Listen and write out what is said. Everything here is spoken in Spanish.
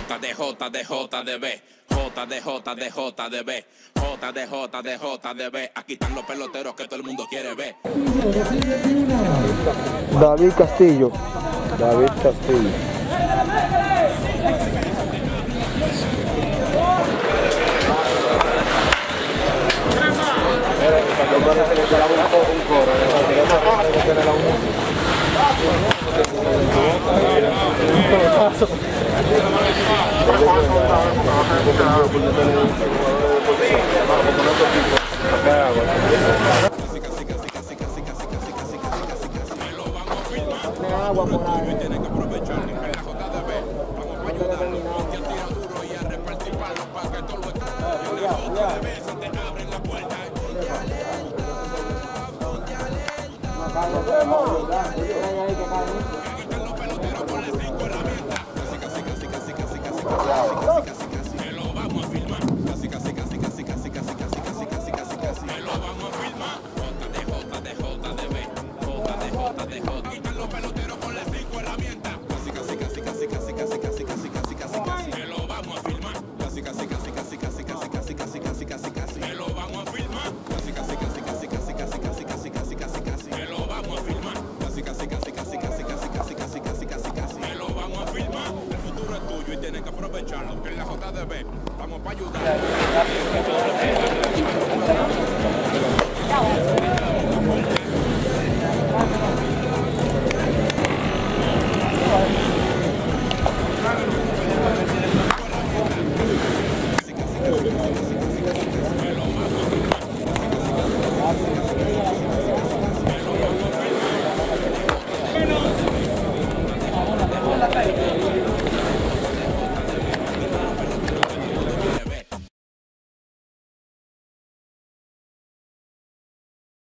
Aquí están los peloteros que todo el mundo quiere ver. David Castillo. David Castillo. Agua por ahí. Tienen que aprovechar en la JDB. Vamos a ayudarlo. Y el tiro duro y a repartir palos para que todo lo esté. En la JDB se te abren la puerta. Aquí están los peloteros por las 5 herramientas. Casi. Me lo vamos a filmar. Casi. Me lo vamos a filmar. JDB. Aquí están los peloteros con las 5 herramientas. Casi. Me lo vamos a filmar. Casi. Me lo vamos a filmar. Casi. Me lo vamos a filmar. Me lo vamos a filmar. El futuro es tuyo y tienes que aprovecharlo. Que en la JDB vamos para ayudar.